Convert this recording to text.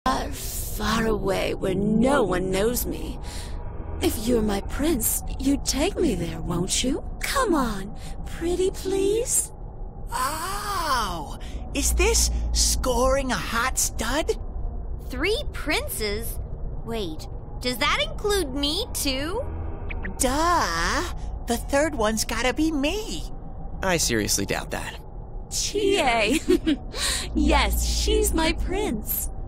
far away where no one knows me. If you're my prince, you'd take me there, won't you? Come on, pretty please. Oh, is this scoring a hot stud? 3 princes? Wait, does that include me too? Duh! The third one's gotta be me. I seriously doubt that. Chie. Yes, she's my prince.